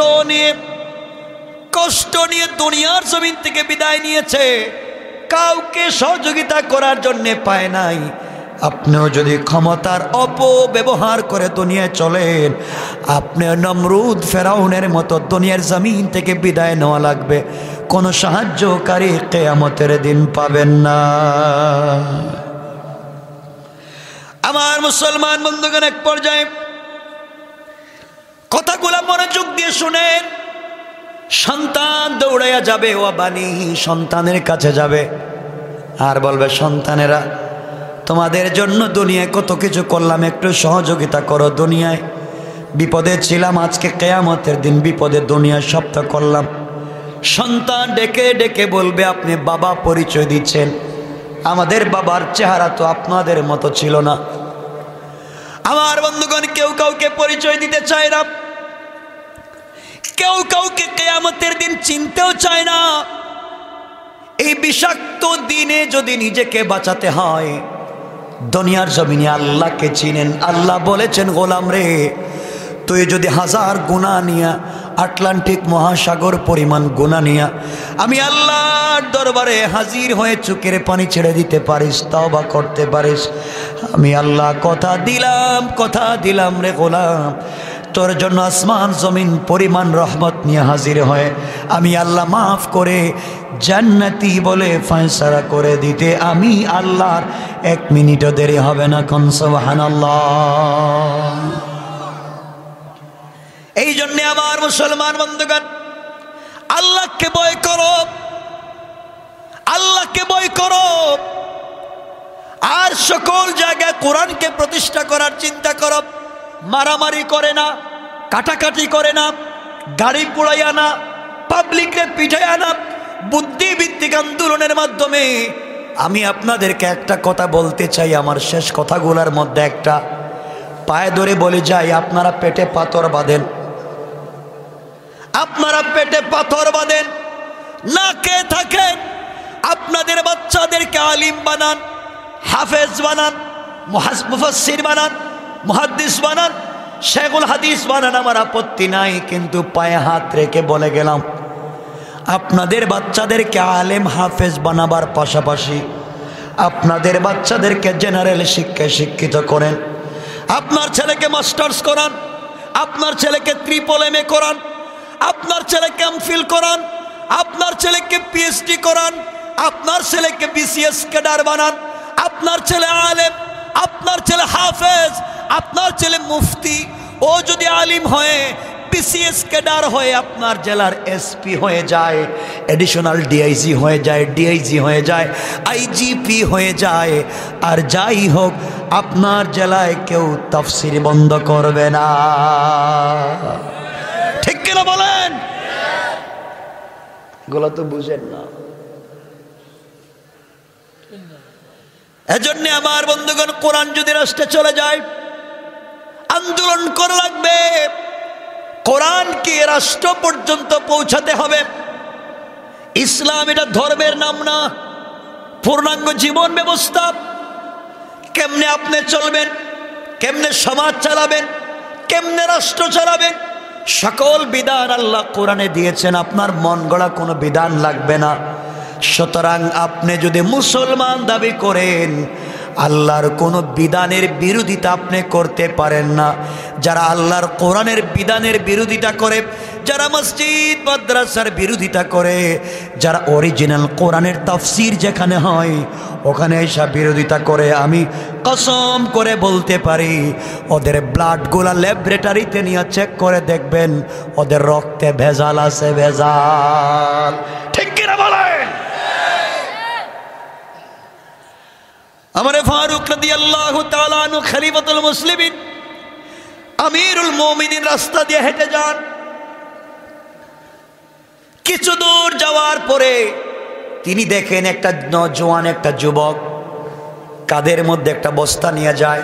নিয়ে দুনিয়ার জমিন থেকে বিদায় নিয়েছে, কাউকে সহযোগিতা করার জন্যে পায় নাই। আপনিও যদি ক্ষমতার অপব্যবহার করে দুনিয়ায় চলেন, আপনিও নমরুদ ফেরাউনের মতো দুনিয়ার জমিন থেকে বিদায় নেওয়া লাগবে। কোনো সাহায্যকারী কিয়ামতের দিন পাবেন না। আমার মুসলমান বন্ধুগণ, এক পর্যায়ে কথাগুলো মনোযোগ দিয়ে শুনেন। সন্তান দৌড়াইয়া যাবে, ও বানি, সন্তানের কাছে যাবে আর বলবে, সন্তানেরা তোমাদের জন্য দুনিয়ায় কত কিছু করলাম, একটু সহযোগিতা করো। দুনিয়ায় বিপদে ছিলাম, আজকে কিয়ামতের দিন বিপদে দুনিয়ায় সবটা করলাম। সন্তান ডেকে ডেকে বলবে, আপনি বাবা পরিচয় দিচ্ছেন, আমাদের বাবার চেহারা তো আপনাদের মতো ছিল না। আমার বন্ধুগণ, কেউ কাউকে পরিচয় দিতে চায় না, কেউ কাউকে কিয়ামতের দিন চিনতেও চায় না। এই বিষাক্ত দিনে যদি নিজেকে বাঁচাতে হয়, দুনিয়ার জমিনে আল্লাহকে চিনেন। আল্লাহ বলেছেন, গোলাম রে, তুই যদি 1000 গুনাহ নিয়া, আটলান্টিক মহাসাগর পরিমাণ গুনাহ নিয়া আমি আল্লাহর দরবারে হাজির হয়ে চোখের পানি ছেড়ে দিতে পারিস, তওবা করতে পারিস, আমি আল্লাহ কথা দিলাম রে গোলাম, তোর জন্য আসমান জমিন পরিমাণ রহমত নিয়ে হাজির হয়ে আমি আল্লাহ মাফ করে জান্নাতি বলে ফয়সালা করে দিতে আমি আল্লাহর 1 মিনিটও দেরি হবে না। কোন সুবহানাল্লাহ। এই জন্য আমার মুসলমান বন্ধুগণ, আল্লাহকে ভয় করো, আল্লাহকে ভয় করো, আর সকল জায়গায় কোরআনকে প্রতিষ্ঠা করার চিন্তা করো। মারামারি করে না, কাটাকাটি করে না, গাড়ি পোড়াইয়া না, পাবলিককে পিঠাইয়া না, বুদ্ধিভিত্তিক আন্দোলনের মাধ্যমে। আমি আপনাদেরকে একটা কথা বলতে চাই, আমার শেষ কথাগুলোর মধ্যে একটা, পায়ে ধরে বলে যাই, আপনারা পেটে পাথর বাঁধেন, আপনারা পেটে পাথর বাঁধেন, না কে থাকেন, আপনাদের বাচ্চাদেরকে আলিম বানান, হাফেজ বানান, মুফাসসির বানান, মুহাদ্দিস বানান, শেখুল হাদিস বানান, আমার আপত্তি নাই। কিন্তু পায়ে হাত রেখে বলে গেলাম, আপনাদের বাচ্চাদেরকে আলেম হাফেজ বানাবার পাশাপাশি আপনাদের বাচ্চাদেরকে জেনারেল শিক্ষায় শিক্ষিত করেন। আপনার ছেলেকে মাস্টার্স করান, আপনার ছেলেকে ট্রিপল MA করান, আপনার ছেলেকে এমফিল করান, আপনার ছেলেকে PhD করান, আপনার ছেলেকে BCS ক্যাডার বানান, আপনার ছেলে আলেম, আপনার ছেলে হাফেজ, আপনার ছেলে মুফতি। ও যদি আলিম হয়ে BCS ক্যাডার হয়ে আপনার জেলার SP হয়ে যায়, এডিশনাল DIG হয়ে যায়, DIG হয়ে যায়, IGP হয়ে যায়, আর যাই হোক, আপনার জেলায় কেউ তাফসীর বন্ধ করবে না। ঠিক কিনা বলেন? এগুলো তো বুঝেন না। এজন্য আমার বন্ধুগণ, কোরআন যদি রাষ্ট্রে চলে যায়, আন্দোলন করা লাগবে, কোরআনকে রাষ্ট্র পর্যন্ত পৌঁছাতে হবে। ইসলাম এটা ধর্মের নাম না, পূর্ণাঙ্গ জীবন ব্যবস্থা। কেমনে আপনি চলবেন, কেমনে সমাজ চালাবেন, কেমনে রাষ্ট্র চালাবেন, সকল বিধান আল্লাহ কোরআনে দিয়েছেন। আপনার মন গড়া কোনো বিধান লাগবে না। সুতরাং আপনি যদি মুসলমান দাবি করেন, আল্লাহর কোনো বিধানের বিরোধিতা আপনি করতে পারেন না। যারা আল্লাহর কোরআনের বিধানের বিরোধিতা করে, যারা মসজিদ মাদ্রাসার বিরোধিতা করে, যারা অরিজিনাল কোরআনের তাফসীর যেখানে হয় ওখানে এসব বিরোধিতা করে, আমি কসম করে বলতে পারি ওদের ব্লাডগুলা ল্যাবরেটরিতে নিয়ে চেক করে দেখবেন ওদের রক্তে ভেজাল আছে, ভেজাল। ঠিক কিনা বলেন? আমার ফারুক রাদিয়াল্লাহু তাআলা আনহু খলিফাতুল মুসলিমিন, আমিরুল মুমিনিন রাস্তা দিয়ে হেঁটে যান। কিছু দূর যাওয়ার পরে তিনি দেখেন একটা নওজোয়ান, একটা যুবক কাঁধের মধ্যে একটা বস্তা নিয়ে যায়।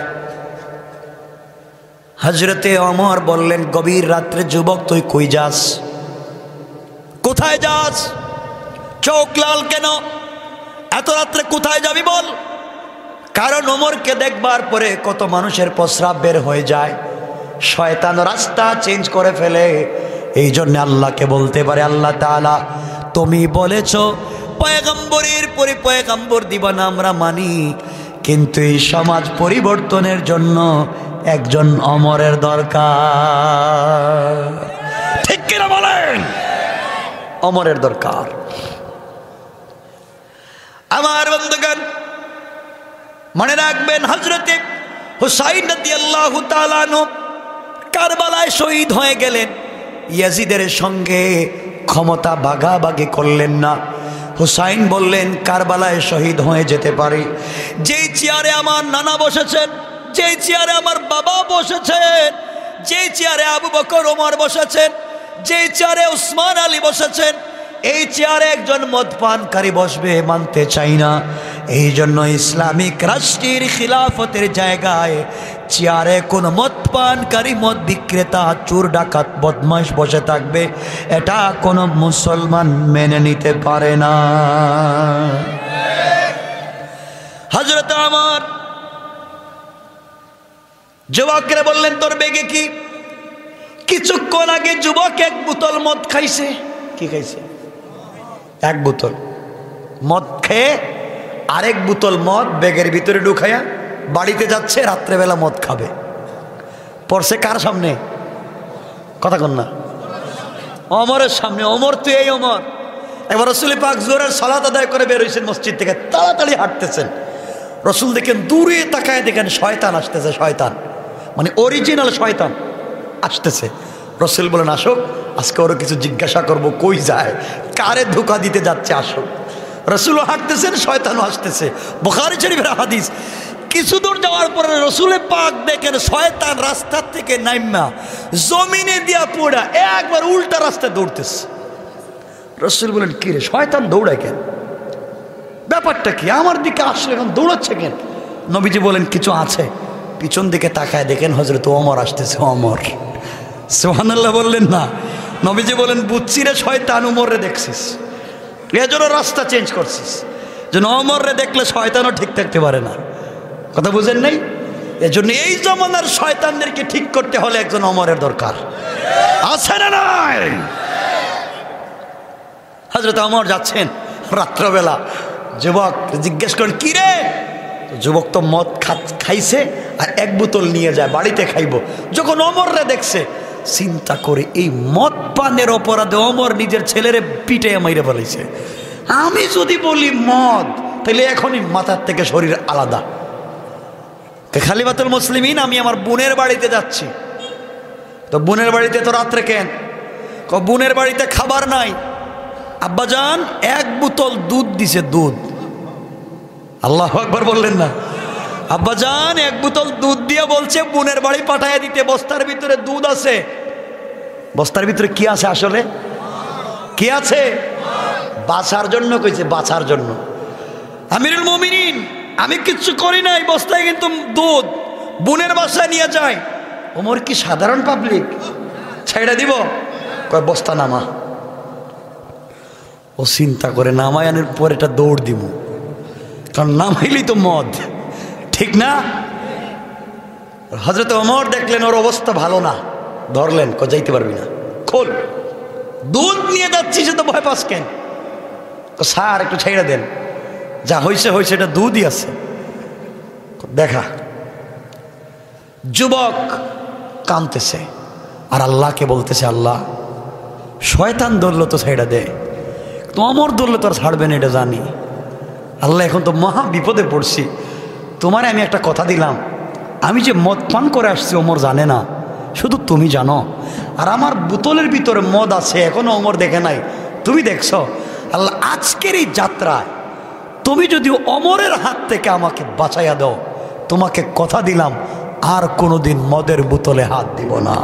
হযরতে ওমর বললেন, গভীর রাত্রে যুবক তুই কই যাস, কোথায় যাস? চোখ লাল কেন? এত রাত্রে কোথায় যাবি বল? কারণ ওমরকে দেখবার পরে কত মানুষের প্রস্রাব বের হয়ে যায়, শয়তান রাস্তা চেঞ্জ করে ফেলে। এই জন্য আল্লাহকে বলতে পারে, আল্লাহ তাআলা তুমি বলেছ পয়গম্বরের পরে পয়গম্বর দিবা না, আমরা মানি, কিন্তু এই সমাজ পরিবর্তনের জন্য একজন ওমরের দরকার। ঠিক কিনা বলেন? ওমরের দরকার। আমার বন্ধুগণ মনে রাখবেন, হযরতে হুসাইন রাদিয়াল্লাহু তাআলা আনহু কারবালায় শহীদ হয়ে গেলেন। ইয়াজিদের সঙ্গে ক্ষমতা ভাগাভাগি করলেন না। হুসাইন বললেন, কারবালায় শহীদ হয়ে যেতে পারি, যেই চেয়ারে আমার নানা বসেছেন, যেই চেয়ারে আমার বাবা বসেছেন, যেই চেয়ারে আবু বকর ওমর বসেছেন, যেই চেয়ারে উসমান আলী বসেছেন, এই চেয়ারে একজন মদপানকারী বসবে মানতে চাই না। এই জন্য ইসলামিক রাষ্ট্রের খিলাফতের জায়গায় চেয়ারে কোন মদপানকারী, মদ বিক্রেতা, চোর ডাকাত, বদমাশ বসে থাকবে, এটা কোনো মুসলমান মেনে নিতে পারে না। হযরত আমার যুবকরা বললেন, তোর বেগে কি? কিছুক্ষণ আগে যুবক এক বোতল মদ খাইছে। কি খাইছে? এক বোতল মদ খেয়ে আরেক বোতল মদ ব্যাগের ভিতরে ঢুকাইয়া বাড়িতে যাচ্ছে, রাত্রেবেলা মদ খাবে। পড়ছে কার সামনে? কথা কন না, ওমরের সামনে। ওমর তো এই ওমর। এবার রাসূল পাক জোহরের সালাত আদায় করে বের হইছেন মসজিদ থেকে, তাড়াতাড়ি হাঁটতেছেন। রাসূল দেখেন দূরে তাকায়, দেখেন শয়তান আসতেছে। শয়তান মানে অরিজিনাল শয়তান আসতেছে। রাসূল বলেন, আসুক, আজকে ওরা কিছু জিজ্ঞাসা করব, কই যায়, কারে ধোঁকা দিতে যাচ্ছে, আসুক। রাসূলও হাঁটতেছেন, শয়তানও আসতেছে। বুখারী শরীফের হাদিস। কিছু দূর যাওয়ার পরে রাসূল পাক দেখেন শয়তান রাস্তার থেকে নাইমা জমিনে দিয়া পড়া একবার উল্টা রাস্তায় দৌড়তেছে। রাসূল বলেন, কি রে, শয়তান দৌড়ায় কেন? ব্যাপারটা কি? আমার দিকে আসলে এখন দৌড়াচ্ছে কেন? নবীজি বলেন, কিছু আছে। পিছন দিকে তাকায় দেখেন হযরত ওমর আসতেছে। ওমর, সুবহানাল্লাহ বললেন না? নবীজি বলেন, বুঝছি রে শয়তান ওমরে দেখছিস, এজন্য রাস্তা চেঞ্জ করছিস, যেন ওমরে দেখলে শয়তানও ঠিক থাকতে পারে না। কথা বুঝেন নাই? এজন্য এই জমানার শয়তানদেরকে ঠিক করতে হলে একজন ওমরের দরকার। আছে না নাই? হযরত ওমর যাচ্ছেন রাত্রবেলা, যুবক জিজ্ঞেস করেন, কি রে? যুবক তো মদ খাইছে আর এক বোতল নিয়ে যায়, বাড়িতে খাইব। যখন ওমররে দেখছে, চিন্তা করে এই মদ পানের অপরাধে ওমর নিজের ছেলেরে পিটে মাইরে ফেলেছে। আমি যদি বলি মদ, তাহলে এখনই মাথার থেকে শরীর আলাদা। খলিফাতুল মুসলিমিন, আমি আমার বোনের বাড়িতে যাচ্ছি। তো বোনের বাড়িতে তো রাত্রে কেন? বোনের বাড়িতে খাবার নাই। আব্বাজান এক বোতল দুধ দিছে, দুধ। আল্লাহু আকবার বললেন না? আব্বাজান এক বোতল দুধ দিয়ে বলছে বোনের বাড়ি পাঠাইয়া দিতে। বস্তার ভিতরে দুধ আছে। বস্তার ভিতরে কি আছে? আসলে কি আছে? বাছার জন্য কইছে, বাছার জন্য। আমিরুল মুমিনিন, আমি কিচ্ছু করি নাই, বস্তায় কিন্তু দুধ। বোনের বাসায় নিয়ে যায়। ওমর কি সাধারণ পাবলিক? ছেড়ে দিব? কয় বস্তা নামা। ও চিন্তা করে নামায়ানের পর এটা দৌড় দিব, কারণ নামাইলেই তো মদ, ঠিক না? হযরত ওমর দেখলেন ওর অবস্থা ভালো না, ধরলেন, যাইতে পারবি না, খোল। দুধ নিয়ে যাচ্ছি, সে তো ভয় পাস কেন? স্যার একটু ছেড়ে দেন, যা হয়েছে হয়েছে, এটা দুধই আছে। দেখা যুবক কাঁদতেছে আর আল্লাহকে বলতেছে, আল্লাহ শয়তান ধরলো তো ছেড়ে দে, তো অমর ধরলে তো আর ছাড়বে না, এটা জানি। আল্লাহ এখন তো মহা বিপদে পড়ছি, তোমারে আমি একটা কথা দিলাম, আমি যে মদ পান করে আসছি ওমর জানে না, শুধু তুমি জানো। আর আমার বোতলের ভিতরে মদ আছে, এখনো ওমর দেখে নাই, তুমি দেখছো। আল্লাহ আজকের এই যাত্রায় তুমি যদি ওমরের হাত থেকে আমাকে বাঁচাইয়া দাও, তোমাকে কথা দিলাম আর কোনোদিন মদের বোতলে হাত দিব না।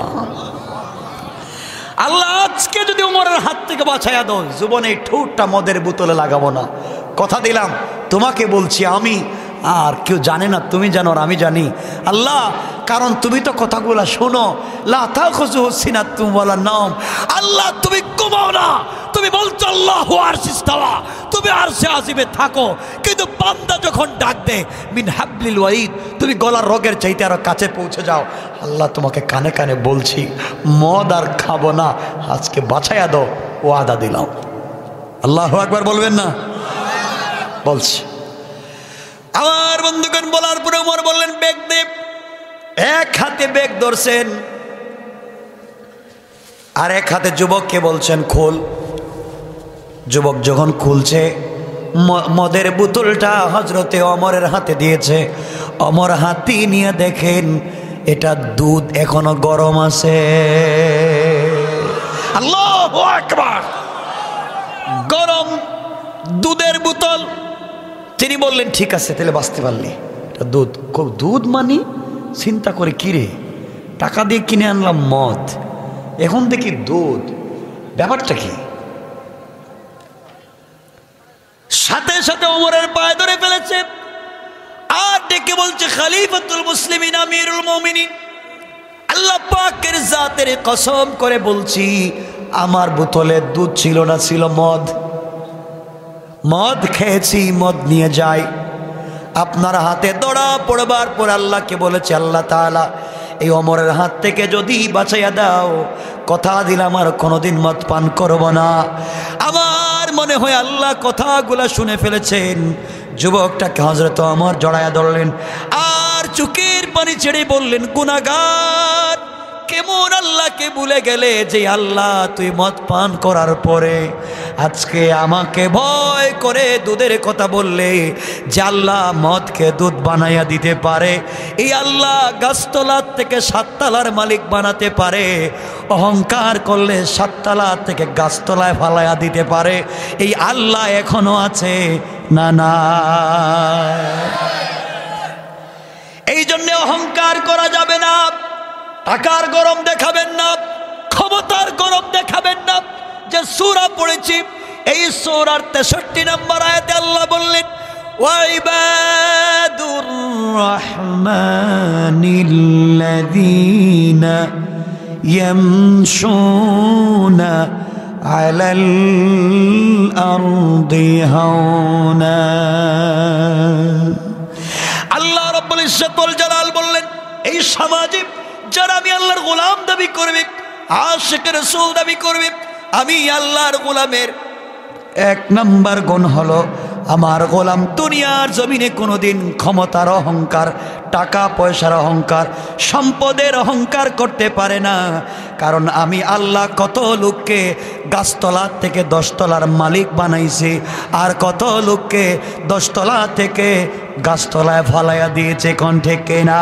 আল্লাহ আজকে যদি ওমরের হাত থেকে বাঁচাইয়া দাও, জীবনে ঠোঁটটা মদের বোতলে লাগাবো না, কথা দিলাম। তোমাকে বলছি আমি, আর কেউ জানে না, তুমি জানো আর আমি জানি। আল্লাহ, কারণ তুমি তো কথাগুলো শোনো, লা তাখুযুহু সিনাতুম ওয়ালা নাওম। আল্লাহ তুমি ঘুমাও না, তুমি বলছো আল্লাহু আরশিস ইস্তাওয়া, তুমি আরশে আজিমে থাকো, কিন্তু বান্দা যখন ডাক দে মিন হাবলিল ওয়ারিদ, তুমি গলার রগের চাইতে আরো কাছে পৌঁছে যাও। আল্লাহ তোমাকে কানে কানে বলছি, মদ আর খাবো না, আজকে বাঁচাইয়া দাও, ওয়াদা দিলাম। আল্লাহু আকবার বলবেন না? বলছি। আমার বন্ধুগণ বলার পরে ওমর বললেন, বেগ দে। এক হাতে বেগ ধরছেন আর এক হাতে যুবককে বলছেন খোল। যুবক যখন খুলছে, মদের বোতলটা হযরতে ওমরের হাতে দিয়েছে। ওমর হাতি নিয়ে দেখেন এটা দুধ এখনো গরম আছে। আল্লাহু আকবার! গরম দুধের বোতল। তিনি বললেন, ঠিক আছে, তাহলে বাঁচতে পারলি। দুধ, দুধ মানি চিন্তা করে, কিরে টাকা দিয়ে কিনে আনলাম মদ, এখন দেখি দুধ, ব্যাপারটা কি? সাথে সাথে ওমরের পায়ে ধরে ফেলেছে আর ডেকে বলছে, খলিফাতুল মুসলিমিন আমিরুল মুমিনিন, আল্লাহ পাকের জাতের কসম করে বলছি, আমার বোতলে দুধ ছিল না, ছিল মদ। মদ খেয়েছি, মদ নিয়ে যাই। আপনার হাতে ধরা পড়বার পর আল্লাহকে বলেছে, আল্লাহ তাআলা এই ওমরের হাত থেকে যদি বাঁচাইয়া দাও, কথা দিলাম আর কোনোদিন মদ পান করব না। আমার মনে হয় আল্লাহ কথাগুলা শুনে ফেলেছেন। যুবকটাকে হযরত ওমর জড়াইয়া ধরলেন আর চোখের পানি ছেড়ে বললেন, গুনাহগার, কেমন আল্লাহকে ভুলে গেলে যে আল্লাহ তুই মদ পান করার পরে আজকে আমাকে ভয় করে দুধের কথা বললে, যে আল্লাহ মদকে দুধ বানাইয়া দিতে পারে, এই আল্লাহ গাছতলার থেকে 7 তলার মালিক বানাতে পারে, অহংকার করলে 7 তলা থেকে গাছতলায় ফালাইয়া দিতে পারে, এই আল্লাহ এখনো আছে না? না। এই জন্য অহংকার করা যাবে না, টাকার গরম দেখাবেন না, ক্ষমতার গরম দেখাবেন না। যে সূরা পড়েছি, এই সূরার 63 নম্বর আয়াতে আল্লাহ বললেন, ওয়াইবাদুর রাহমানিল্লাযীনা ইয়ামশুনা আলাল আরদি হাওনা। আল্লাহ রাব্বুল ইজ্জত ওয়াল জালাল বললেন, এই সমাজে যারা আমি আল্লাহর গোলাম দাবি করবে, আশিক রাসূল দাবি করবে, আমি আল্লাহর গোলামের 1 নম্বর গুণ হলো, আমার গোলাম দুনিয়ার জমিনে কোনোদিন ক্ষমতার অহংকার, টাকা পয়সার অহংকার, সম্পদের অহংকার করতে পারে না। কারণ আমি আল্লাহ কত লোককে গাছতলা থেকে 10 তলার মালিক বানাইছি, আর কত লোককে 10 তলা থেকে গাছতলায় ফলাইয়া দিয়েছে। কোন ঠিক না?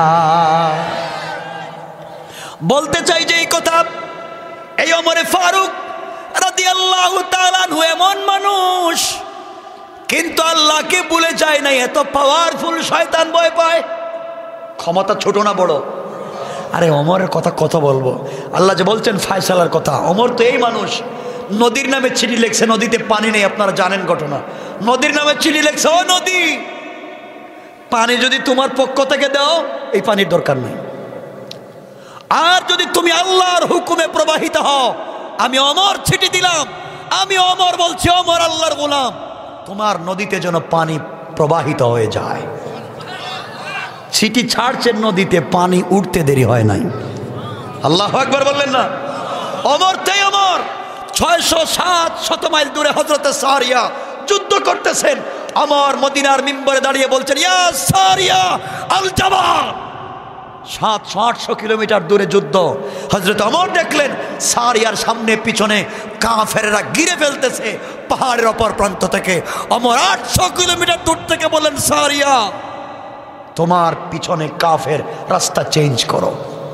বলতে চাই যে এই কথা, এই ওমরে ফারুক রাদিয়াল্লাহু তাআলা আনহু এমন মানুষ, কিন্তু আল্লাহকে ভুলে যায় না। এত পাওয়ারফুল শয়তান ভয় পায়। ক্ষমতা ছোট না বড়? আরে ওমরের কথা কত বলবো, আল্লাহ যে বলছেন ফায়সালার কথা। ওমর তো এই মানুষ, নদীর নামে চিঠি লিখছে, নদীতে পানি নেই, আপনারা জানেন ঘটনা। নদীর নামে চিঠি লিখছে, ও নদী, পানি যদি তোমার পক্ষ থেকে দাও, এই পানির দরকার নেই, আর যদি তুমি আল্লাহর হুকুমে প্রবাহিত হও, আমি ওমর চিঠি দিলাম, আমি ওমর বলছি, ওমর আল্লাহর গোলাম, তোমার নদীতে যেন পানি প্রবাহিত হয়ে যায়। ছিটি ছাড়ছেন নদীতে, পানি উঠতে দেরি হয় নাই। আল্লাহু আকবার বললেন না? ওমর তাই ওমর 600-700 মাইল দূরে হযরতে সারিয়া যুদ্ধ করতেছেন। ওমর মদিনার মিম্বরে দাঁড়িয়ে বলছেন, ইয়া সারিয়া আল জাবাল। 700-800 কিলোমিটার দূরে যুদ্ধ। হযরত ওমর দেখলেন সারিয়ার সামনে পিছনে কাফেররা ঘিরে ফেলতেছে পাহাড়ের অপর প্রান্ত থেকে। ওমর 800 কিলোমিটার দূর থেকে বললেন, সারিয়া তোমার পিছনে কাফের, রাস্তা চেঞ্জ করো।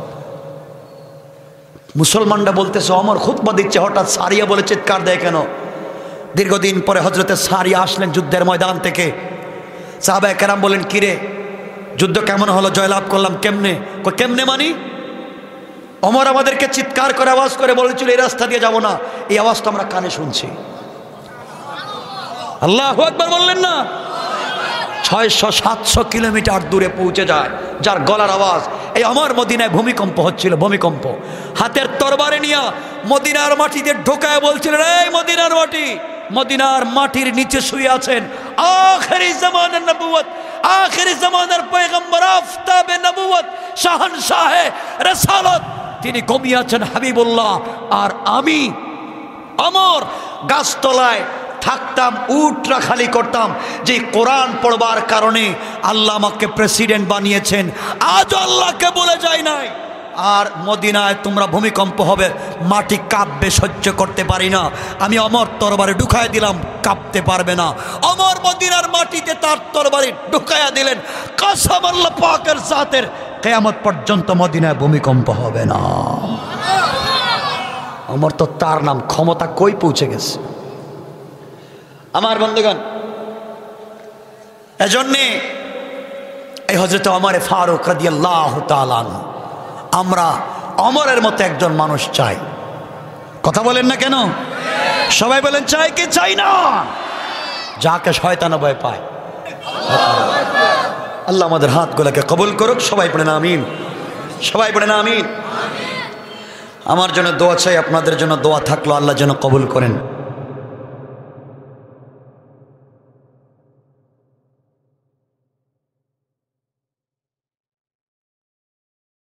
মুসলমানরা বলতেছে, ওমর খুতবা দিচ্ছে, হঠাৎ সারিয়া বলে চিৎকার দেয় কেন? দীর্ঘদিন পরে হযরতে সারিয়া আসলেন যুদ্ধের ময়দান থেকে। সাহাবায়ে কেরাম বলেন, কিরে যুদ্ধ কেমন হলো, জয়লাভ করলাম কেমনে? কেমনে মানি? ওমর আমাদেরকে চিৎকার করে আওয়াজ করে বলেছিল, এই রাস্তা দিয়ে যাব না। এই আওয়াজ তো আমরা কানে শুনছি। আল্লাহু আকবার বললেন না? 600-700 কিলোমিটার দূরে পৌঁছে যায়, যার গলার আওয়াজ। এই ওমর মদিনায় ভূমিকম্প হচ্ছিল, ভূমিকম্প। হাতের তরবারে নিয়ে মদিনার মাটিতে ঢোকায় বলছিলেন, এই মদিনার মাটি, মদিনার মাটির নিচে শুয়ে আছেন আখিরি জামানার নবুয়ত, আখিরি জামানার পয়গম্বর, আফতাবে নবুয়ত, শাহনশাহে রিসালাত, তিনি ঘুমিয়ে আছেন হাবিবুল্লাহ। আর আমি ওমর গাছতলায় থাকতাম, উটরা খালি করতাম, যে কোরআন পড়বার কারণে আল্লাহ আমাকে প্রেসিডেন্ট বানিয়েছেন। আজও আল্লাহকে বলে যায় নাই। আর মদিনায় তোমরা ভূমিকম্প হবে, মাটি কাঁপবে, সহ্য করতে পারি না। আমি ওমর তরবারি ঢুকায় দিলাম, কাঁপতে পারবে না। ওমর মদিনার মাটিতে তার তরবারি ঢুকায়া দিলেন, কসম আল্লাহ পাকের জাতের, কিয়ামত পর্যন্ত মদিনায় ভূমিকম্প হবে না। ওমর তো তার নাম, ক্ষমতা কই পৌঁছে গেছে। আমার বন্ধুগণ, এজন্যে এই হযরত ওমর ফারুক রাদিয়াল্লাহু তাআলা আনহু, আমরা ওমরের মতো একজন মানুষ চাই। কথা বলেন না কেন? সবাই বলেন, চাই কি চাই না? যাকে শয়তান ভয় পায়। আল্লাহ আমাদের হাতগুলোকে কবুল করুক। সবাই পড়েন আমিন, সবাই পড়েন আমিন। আমার জন্য দোয়া চাই, আপনাদের জন্য দোয়া থাকলো, আল্লাহ যেন কবুল করেন।